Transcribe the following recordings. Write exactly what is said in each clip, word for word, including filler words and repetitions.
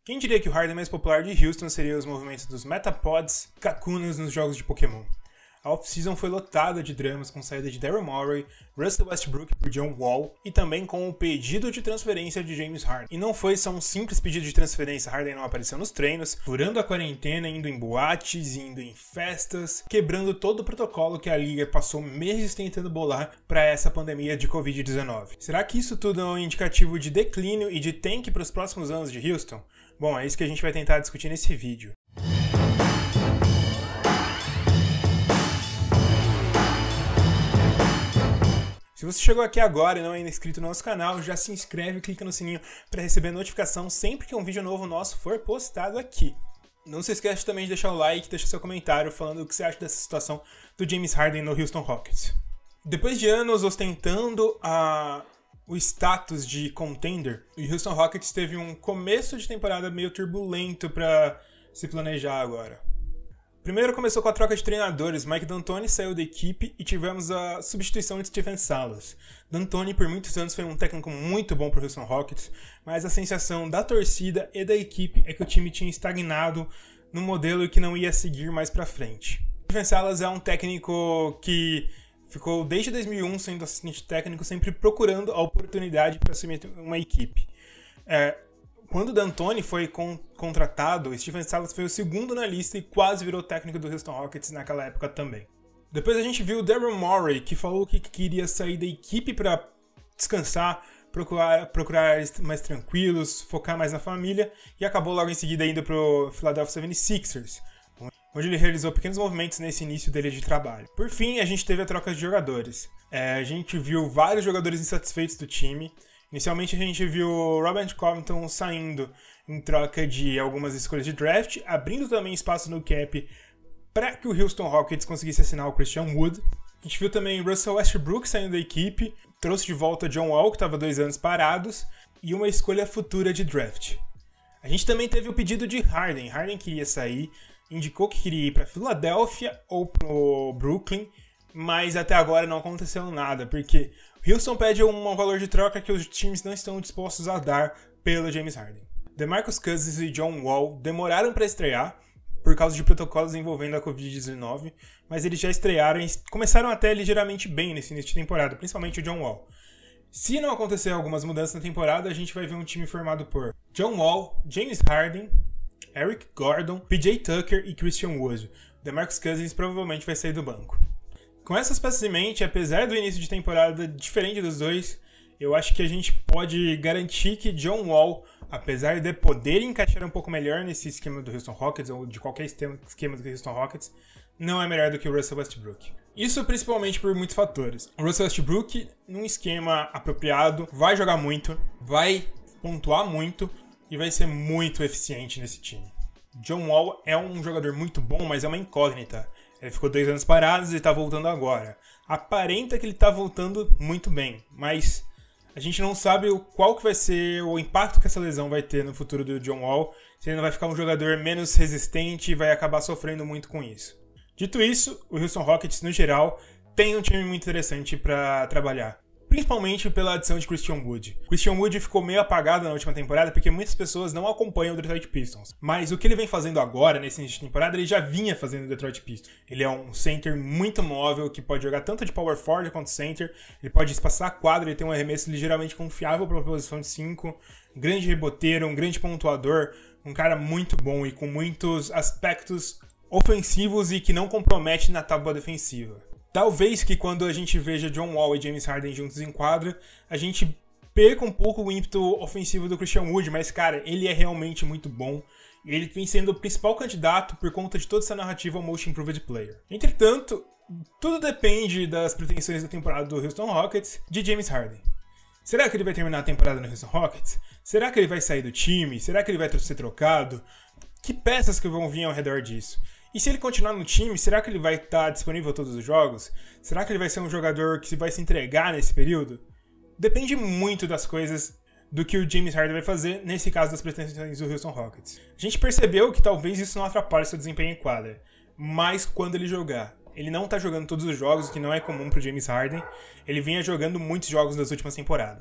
Quem diria que o Harden mais popular de Houston seria os movimentos dos Metapods Kakunas nos jogos de Pokémon? A off-season foi lotada de dramas com saída de Daryl Morey, Russell Westbrook por John Wall e também com o pedido de transferência de James Harden. E não foi só um simples pedido de transferência, Harden não apareceu nos treinos, furando a quarentena, indo em boates, indo em festas, quebrando todo o protocolo que a liga passou meses tentando bolar para essa pandemia de covid dezenove. Será que isso tudo é um indicativo de declínio e de tank para os próximos anos de Houston? Bom, é isso que a gente vai tentar discutir nesse vídeo. Se você chegou aqui agora e não é ainda inscrito no nosso canal, já se inscreve e clica no sininho para receber notificação sempre que um vídeo novo nosso for postado aqui. Não se esqueça também de deixar o like e deixar seu comentário falando o que você acha dessa situação do James Harden no Houston Rockets. Depois de anos ostentando a... o status de contender, o Houston Rockets teve um começo de temporada meio turbulento para se planejar agora. Primeiro começou com a troca de treinadores, Mike D'Antoni saiu da equipe e tivemos a substituição de Stephen Silas. D'Antoni por muitos anos foi um técnico muito bom para o Houston Rockets, mas a sensação da torcida e da equipe é que o time tinha estagnado no modelo que não ia seguir mais para frente. Stephen Silas é um técnico que ficou desde dois mil e um sendo assistente técnico, sempre procurando a oportunidade para assumir uma equipe. É, Quando o D'Antoni foi con- contratado, Stephen Silas foi o segundo na lista e quase virou técnico do Houston Rockets naquela época também. Depois a gente viu o Daryl Morey, que falou que queria sair da equipe para descansar, procurar, procurar mais tranquilos, focar mais na família, e acabou logo em seguida indo para o Philadelphia setenta e seis ers, onde ele realizou pequenos movimentos nesse início dele de trabalho. Por fim, a gente teve a troca de jogadores. É, a gente viu vários jogadores insatisfeitos do time. Inicialmente a gente viu o Robert Covington saindo em troca de algumas escolhas de draft, abrindo também espaço no cap para que o Houston Rockets conseguisse assinar o Christian Wood. A gente viu também Russell Westbrook saindo da equipe, trouxe de volta John Wall, que estava dois anos parados, e uma escolha futura de draft. A gente também teve o pedido de Harden. Harden queria sair, indicou que queria ir para Filadélfia ou para o Brooklyn, mas até agora não aconteceu nada, porque Houston pede um valor de troca que os times não estão dispostos a dar pelo James Harden. DeMarcus Cousins e John Wall demoraram para estrear por causa de protocolos envolvendo a covid dezenove, mas eles já estrearam e começaram até ligeiramente bem nesse início de temporada, principalmente o John Wall. Se não acontecer algumas mudanças na temporada, a gente vai ver um time formado por John Wall, James Harden, Eric Gordon, P J Tucker e Christian Wood. DeMarcus Cousins provavelmente vai sair do banco. Com essas peças em mente, apesar do início de temporada diferente dos dois, eu acho que a gente pode garantir que John Wall, apesar de poder encaixar um pouco melhor nesse esquema do Houston Rockets, ou de qualquer esquema do Houston Rockets, não é melhor do que o Russell Westbrook. Isso principalmente por muitos fatores. O Russell Westbrook, num esquema apropriado, vai jogar muito, vai pontuar muito e vai ser muito eficiente nesse time. John Wall é um jogador muito bom, mas é uma incógnita. Ele ficou dois anos parados e está voltando agora. Aparenta que ele está voltando muito bem, mas a gente não sabe qual que vai ser o impacto que essa lesão vai ter no futuro do John Wall, se ele não vai ficar um jogador menos resistente e vai acabar sofrendo muito com isso. Dito isso, o Houston Rockets, no geral, tem um time muito interessante para trabalhar. Principalmente pela adição de Christian Wood. Christian Wood ficou meio apagado na última temporada porque muitas pessoas não acompanham o Detroit Pistons. Mas o que ele vem fazendo agora, nesse início de temporada, ele já vinha fazendo no Detroit Pistons. Ele é um center muito móvel, que pode jogar tanto de power forward quanto center. Ele pode espaçar a quadra, ele tem um arremesso ligeiramente confiável para a posição de cinco. Grande reboteiro, um grande pontuador. Um cara muito bom e com muitos aspectos ofensivos e que não compromete na tábua defensiva. Talvez que quando a gente veja John Wall e James Harden juntos em quadra, a gente perca um pouco o ímpeto ofensivo do Christian Wood, mas, cara, ele é realmente muito bom. E ele vem sendo o principal candidato por conta de toda essa narrativa ao Most Improved Player. Entretanto, tudo depende das pretensões da temporada do Houston Rockets de James Harden. Será que ele vai terminar a temporada no Houston Rockets? Será que ele vai sair do time? Será que ele vai ser trocado? Que peças que vão vir ao redor disso? E se ele continuar no time, será que ele vai estar disponível todos os jogos? Será que ele vai ser um jogador que vai se entregar nesse período? Depende muito das coisas do que o James Harden vai fazer, nesse caso das pretensões do Houston Rockets. A gente percebeu que talvez isso não atrapalhe seu desempenho em quadra, mas quando ele jogar. Ele não está jogando todos os jogos, o que não é comum para o James Harden. Ele vinha jogando muitos jogos das últimas temporadas.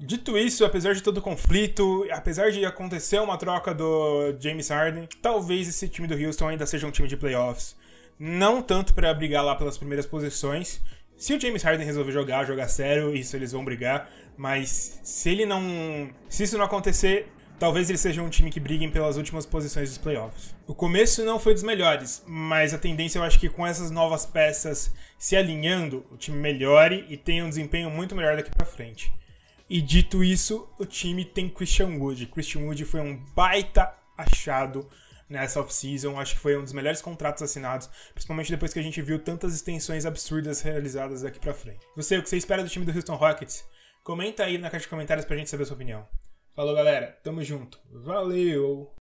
Dito isso, apesar de todo o conflito, apesar de acontecer uma troca do James Harden, talvez esse time do Houston ainda seja um time de playoffs. Não tanto para brigar lá pelas primeiras posições. Se o James Harden resolver jogar, jogar sério, isso eles vão brigar. Mas se ele não... Se isso não acontecer, talvez eles sejam um time que briguem pelas últimas posições dos playoffs. O começo não foi dos melhores, mas a tendência eu acho que com essas novas peças se alinhando, o time melhore e tenha um desempenho muito melhor daqui pra frente. E dito isso, o time tem Christian Wood. Christian Wood foi um baita achado nessa off-season. Acho que foi um dos melhores contratos assinados, principalmente depois que a gente viu tantas extensões absurdas realizadas daqui pra frente. Você, o que você espera do time do Houston Rockets? Comenta aí na caixa de comentários pra gente saber a sua opinião. Falou, galera. Tamo junto. Valeu!